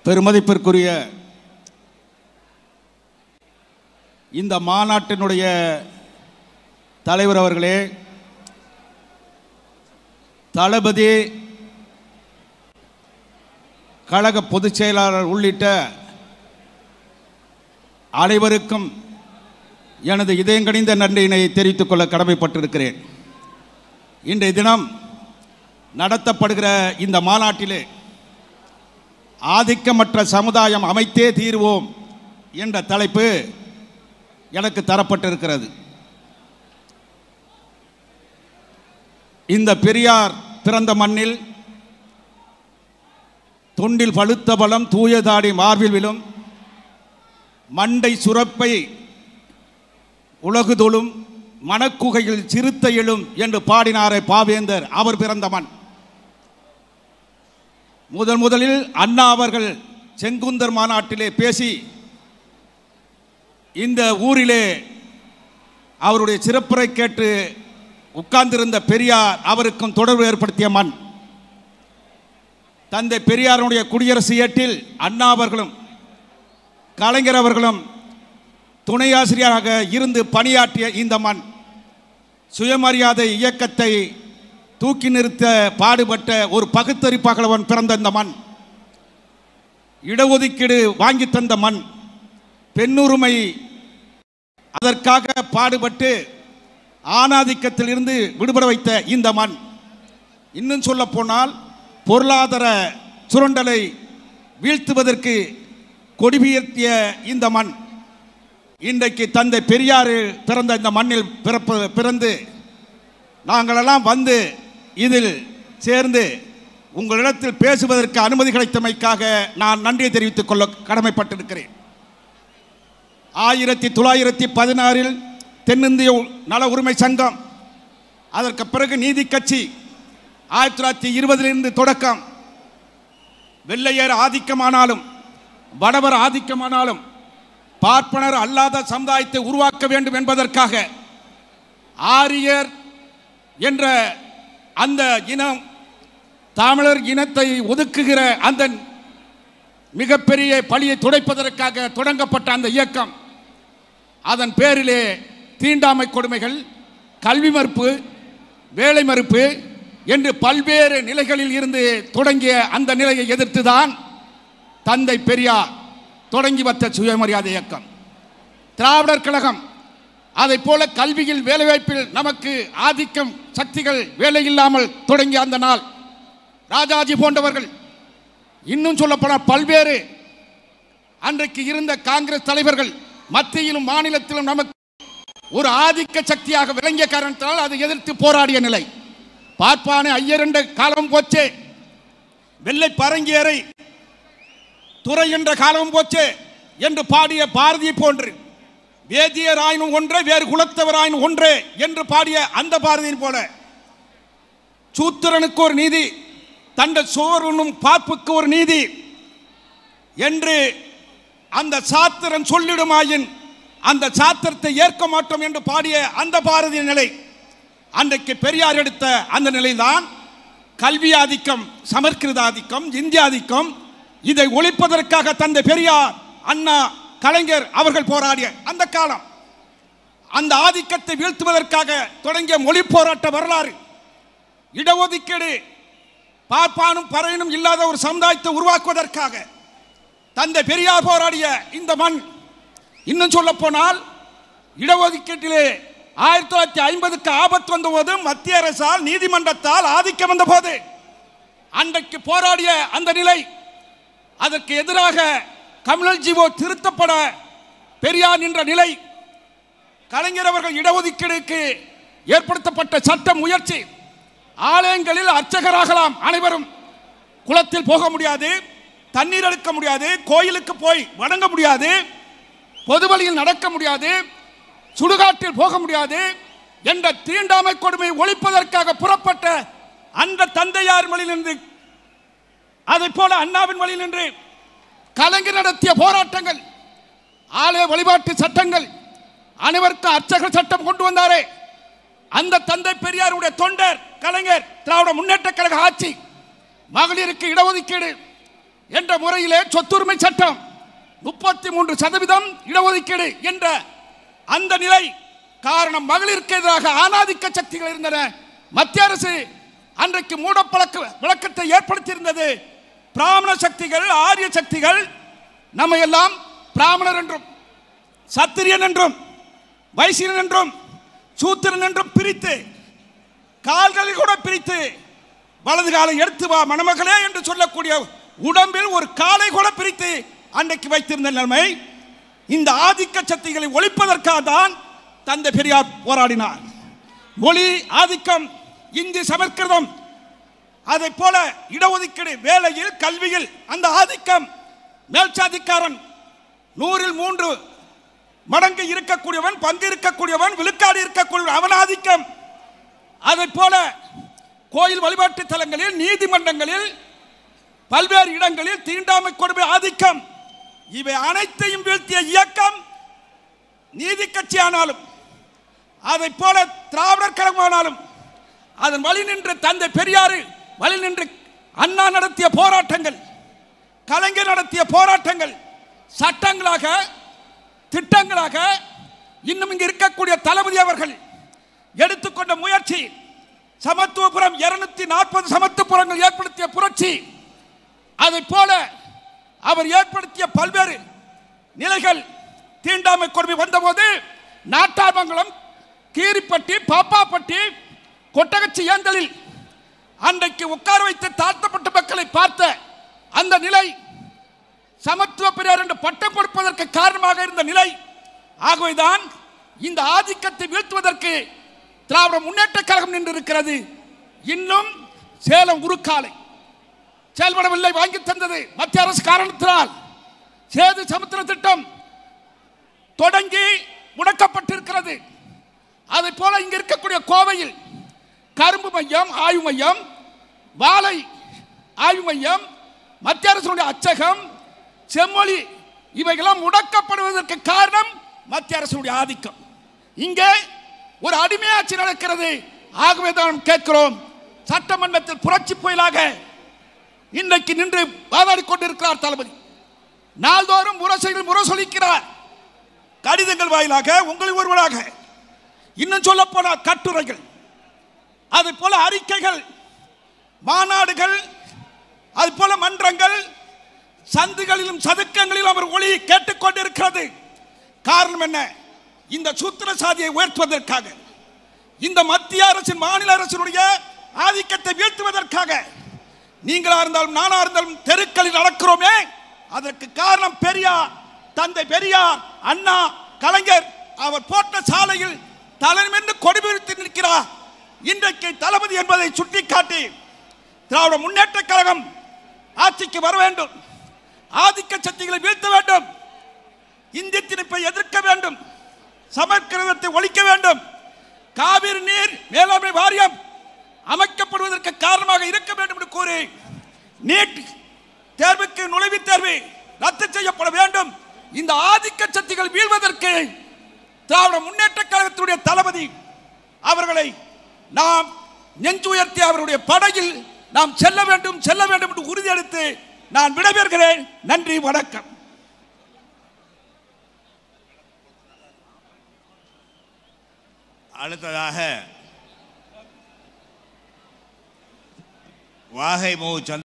பெருமதிப்பிற்குரிய இந்த மாநாட்டினுடைய தலைவர் அவர்களே, தளபதி, கழக பொதுச் செயலாளர் உள்ளிட்ட அனைவருக்கும் எனது இதயங்கனிந்த நன்றியினை தெரிவித்துக் கொள்ள கடமைப்பட்டிருக்கிறேன். இன்றைய தினம் நடத்தப்படுகிற இந்த மாநாட்டிலே ஆதிக்கமற்ற சமுதாயம் அமைத்தே தீர்வோம் என்ற தலைப்பு எனக்கு தரப்பட்டிருக்கிறது. இந்த பெரியார் பிறந்த மண்ணில் தொண்டில் பழுத்த பலம் தூயதாடி மார்பில் விழும், மண்டை சுரப்பை உலகுதொழும், மணக்குகையில் சிறுத்தை எழும் என்று பாடினாரே பாவேந்தர், அவர் பிறந்த மண். முதலில் அண்ணா அவர்கள் செங்குந்தர் மாநாட்டிலே பேசி இந்த ஊரிலே அவருடைய சிறப்புரை கேட்டு உட்கார்ந்திருந்த பெரியார் அவருக்கும் தொடர்பு ஏற்படுத்திய மண். தந்தை பெரியாருடைய குடியரசு ஏட்டில் அண்ணா அவர்களும் கலைஞர் அவர்களும் துணை ஆசிரியராக இருந்து பணியாற்றிய இந்த மண். சுயமரியாதை இயக்கத்தை தூக்கி நிறுத்த பாடுபட்ட ஒரு பகுத்தறிப்பாளவன் பிறந்த இந்த மண். இடஒதுக்கீடு வாங்கி தந்த மண். பெண்ணுரிமை அதற்காக பாடுபட்டு ஆணாதிக்கத்தில் இருந்து விடுபட வைத்த இந்த மண். இன்னும் சொல்ல போனால் பொருளாதார சுரண்டலை வீழ்த்துவதற்கு கொடிபெயர்த்திய இந்த மண். இன்றைக்கு தந்தை பெரியார் பிறந்த இந்த மண்ணில் பிறந்து நாங்களெல்லாம் வந்து இதில் சேர்ந்து உங்களிடத்தில் பேசுவதற்கு அனுமதி கிடைத்தமைக்காக நான் நன்றியை தெரிவித்துக் கொள்ள கடமைப்பட்டிருக்கிறேன். 1916 தென்னிந்திய நல உரிமை சங்கம், அதற்கு பிறகு நீதி கட்சி 1920 தொடக்கம். வெள்ளையர் ஆதிக்கமானாலும் வடவர் ஆதிக்கமானாலும் பார்ப்பனர் அல்லாத சமுதாயத்தை உருவாக்க வேண்டும் என்பதற்காக ஆரியர் என்ற அந்த இனம், தமிழர் இனத்தை ஒதுக்குகிற அந்த மிகப்பெரிய பழியை துடைப்பதற்காக தொடங்கப்பட்ட அந்த இயக்கம், அதன் பேரிலே தீண்டாமை கொடுமைகள், கல்வி மறுப்பு, வேலை மறுப்பு என்று பல்வேறு நிலைகளில் இருந்து தொடங்கிய அந்த நிலையை எதிர்த்துதான் தந்தை பெரியார் தொடங்கி வந்த சுயமரியாதை இயக்கம். திராவிடர் கழகம் அதை போல கல்வியில் வேலைவாய்ப்பில் நமக்கு ஆதிக்கம் சக்திகள் வேலை இல்லாமல் தொடங்கிய அந்த நாள் ராஜாஜி போன்றவர்கள், இன்னும் சொல்லப்போனால் பல்வேறு அன்றைக்கு இருந்த காங்கிரஸ் தலைவர்கள் மத்தியிலும் மாநிலத்திலும் நமக்கு ஒரு ஆதிக்க சக்தியாக விளங்கிய காரணத்தால் அதை எதிர்த்து போராடிய நிலை. பார்ப்பானே ஐயர் என்ற காலம் போச்சே, வெள்ளை பரங்கியரை துறை என்ற காலம் போச்சே என்று பாடிய பாரதி போன்று, வேதியராயினும் ஒன்றே வேறு குலத்தவராயினும் ஒன்றே என்று பாடிய அந்த பாரதியின் போல, சூத்திரனுக்கு ஒரு நீதி, தண்ட சோறுனும் பார்ப்புக்கு ஒரு நீதி என்று அந்த சாத்திரன் சொல்லிடுமாயின் அந்த சாத்திரத்தை ஏற்க மாட்டோம் என்று பாடிய அந்த பாரதியின் நிலை. அன்றைக்கு பெரியார் எடுத்த அந்த நிலைதான் கல்வி ஆதிக்கம், சமஸ்கிருத ஆதிக்கம், இந்திய ஆதிக்கம். இதை ஒழிப்பதற்காக தந்தை பெரியார், அண்ணா, கலைஞர் அவர்கள் போராடிய அந்த காலம். அந்த ஆதிக்கத்தை வீழ்த்துவதற்காக தொடங்கிய மொழி போராட்ட வரலாறு, இடஒதுக்கீடு, பார்ப்பானும் பறையனும் இல்லாத ஒரு சமுதாயத்தை உருவாக்குவதற்காக தந்தை பெரியார் போராடிய இந்த மண். இன்னும் சொல்ல போனால் இடஒதுக்கீட்டிலே 1950க்கு ஆபத்து வந்தபோது மத்திய அரசால் நீதிமன்றத்தால் ஆதிக்கம் வந்த போது அன்றைக்கு போராடிய அந்த நிலை, அதற்கு எதிராக கம்யூனல் ஜீவோ திருத்தப்பட பெரியார் நின்ற நிலை, கலைஞர் அவர்கள் இடஒதுக்கீடுக்கு ஏற்படுத்தப்பட்ட சட்ட முயற்சி, ஆலயங்களில் அர்ச்சகராகலாம் அனைவரும், குளத்தில் போக முடியாது, தண்ணீர் எடுக்க முடியாது, கோயிலுக்கு போய் வணங்க முடியாது, பொதுவழியில் நடக்க முடியாது, சுடுகாட்டில் போக முடியாது என்ற தீண்டாமை கொடுமையை ஒழிப்பதற்காக புறப்பட்ட அந்த தந்தையார் வழியில் நின்று, அதை போல அண்ணாவின் வழியில் நின்று கலைஞர் நடத்திய போராட்டங்கள், ஆலய வழிபாட்டு சட்டங்கள், அனைவருக்கும் அர்ச்சகர் சட்டம் கொண்டு வந்தாரே அந்த தந்தை பெரியாருடைய தொண்டர் கலைஞர், திராவிட முன்னேற்ற கழக ஆட்சி, மகளிருக்கு இடஒதுக்கீடு, என்ற முறையிலே சொத்துரிமை சட்டம் 33% இடஒதுக்கீடு என்ற அந்த நிலை காரணம் மகளிருக்கு எதிராக ஆணாதிக்க சக்திகள் இருந்தன. மத்திய அரசு அன்றைக்கு மூடப்பழக்க விளக்கத்தை ஏற்படுத்தியிருந்தது. பிராமண சக்திகள், ஆரிய சக்திகள் நம்ம எல்லாம் பிராமணர் என்றும் சத்திரியன் என்றும் வைசியன் என்றும் சூத்திரன் என்றும் பிரித்து, கால்களில் கூட பிரித்து, வலது காலை எடுத்து வா மணமகளே என்று சொல்லக்கூடிய உடம்பில் ஒரு காலை கூட பிரித்து அன்றைக்கு வைத்திருந்த நிலைமை. இந்த ஆதிக்க சக்திகளை ஒழிப்பதற்காக தான் தந்தை பெரியார் போராடினார். மொழி ஆதிக்கம், இந்தி சமஸ்கிருதம், அதை போல இடஒதுக்கீடு, வேலையில், கல்வியில் அந்த ஆதிக்கம், மேல்சாதிக்காரன் 100ல் 3 மடங்கு இருக்கக்கூடியவன், பங்கு இருக்கக்கூடியவன், விழுக்காடு இருக்கக்கூடியவன், அவன் ஆதிக்கம். அதை போல கோயில் வழிபாட்டு தலங்களில், நீதிமன்றங்களில், பல்வேறு இடங்களில் தீண்டாமை கொடுமை ஆதிக்கம், இவை அனைத்தையும் வீழ்த்திய இயக்கம் நீதி கட்சி ஆனாலும், அதை போல திராவிடர் கழகமானாலும், அதன் வழி நின்று தந்தை பெரியார் வழி நின்று அண்ணா நடத்திய போராட்டங்கள், கலைஞர் நடத்திய போராட்டங்கள் சட்டங்களாக, திட்டங்களாக, இன்னும் இங்கு இருக்கக்கூடிய தளபதி அவர்கள் எடுத்துக்கொண்ட முயற்சி, சமத்துவபுரம் 240 சமத்துவபுரங்கள் ஏற்படுத்திய புரட்சி, அதை போல அவர் ஏற்படுத்திய பல்வேறு நிலைகள், தீண்டாமை கொடுமை வந்தபோது நாட்டார்மங்கலம், கீரிப்பட்டி, பாப்பாப்பட்டி, கொட்டகச்சி ஏந்தலில் அன்றைக்கு உட்கார வைத்து தாழ்த்தப்பட்ட மக்களை பார்த்த அந்த நிலை, சமத்துவ பெரியார் என்று பட்டம் கொடுப்பதற்கு காரணமாக இருந்த நிலை. ஆகவேதான் இந்த ஆதிக்கத்தை வீழ்த்துவதற்கு திராவிட முன்னேற்ற கழகம் நின்று இருக்கிறது. இன்னும் சேலம் உருக்காலை செயல்படவில்லை, வாங்கி தந்தது மத்திய அரசு காரணத்தினால். சேது சமுத்திர திட்டம் தொடங்கி முடக்கப்பட்டிருக்கிறது. அதை போல இங்க இருக்கக்கூடிய கோவையில் கரும்பு மையம், ஆய்வு மையம், வாழை ஆய்வு மையம், மத்திய அரசுடைய அச்சகம், செம்மொழி, இவைகளாம் முடக்கப்படுவதற்கு காரணம் மத்திய அரசுடைய ஆதிக்கம். இங்கே ஒரு அடிமையாட்சி நடக்கிறது. ஆகவே தான் கேட்கிறோம், சட்டமன்றத்தில் புரட்சி புயலாக இன்றைக்கு நின்று வாதாடி கொண்டிருக்கிறார் தளபதி. நாள்தோறும் முரசொலிக்கிறார், கடிதங்கள் வாயிலாக, உங்களில் ஒருவராக, இன்னும் சொல்ல போனால் கட்டுரைகள், அது போல அறிக்கைகள், மாநாடுகள், அது போல மன்றங்கள், சந்துகளிலும் சதுக்கங்களிலும் அவர் ஒளி கேட்டுக்கொண்டிருக்கிறது. காரணம் என்ன? இந்த சூத்திர சாதியை உயர்த்துவதற்காக, இந்த மத்திய அரசின், மாநில அரசினுடைய ஆதிக்கத்தை வீழ்த்துவதற்காக. நீங்களா இருந்தாலும் நானா இருந்தாலும் தெருக்களில் நடக்கிறோமே, அதற்கு காரணம் பெரியார், தந்தை பெரியார், அண்ணா, கலைஞர். அவர் போட்ட சாலையில் தலைமைந்து கொடிபிடித்து நிற்கிறார். இன்றைக்கு தளபதி என்பதை சுட்டிக்காட்டி திராவிட முன்னேற்ற கழகம் ஆட்சிக்கு வர வேண்டும், ஆதிக்க சக்திகளை வீழ்த்த வேண்டும், இந்திய திணிப்பை எதிர்க்க வேண்டும், சமஸ்கிருதத்தை ஒழிக்க வேண்டும், காவிரி நீர் மேலாண்மை வாரியம் அமைக்கப்படுவதற்கு காரணமாக இருக்க வேண்டும் என்று கூறி நீட் தேர்வுக்கு நுழைவுத் தேர்வு ரத்து செய்யப்பட வேண்டும். இந்த ஆதிக்க சக்திகள் வீழ்வதற்கு திராவிட முன்னேற்ற கழகத்துடைய தளபதி அவர்களை நாம் நெஞ்சு உயர்த்தி அவருடைய படையில் நாம் செல்ல வேண்டும் என்று உறுதியளித்து நான் விடைபெறுகிறேன். நன்றி, வணக்கம். அடுத்ததாக வாகை மு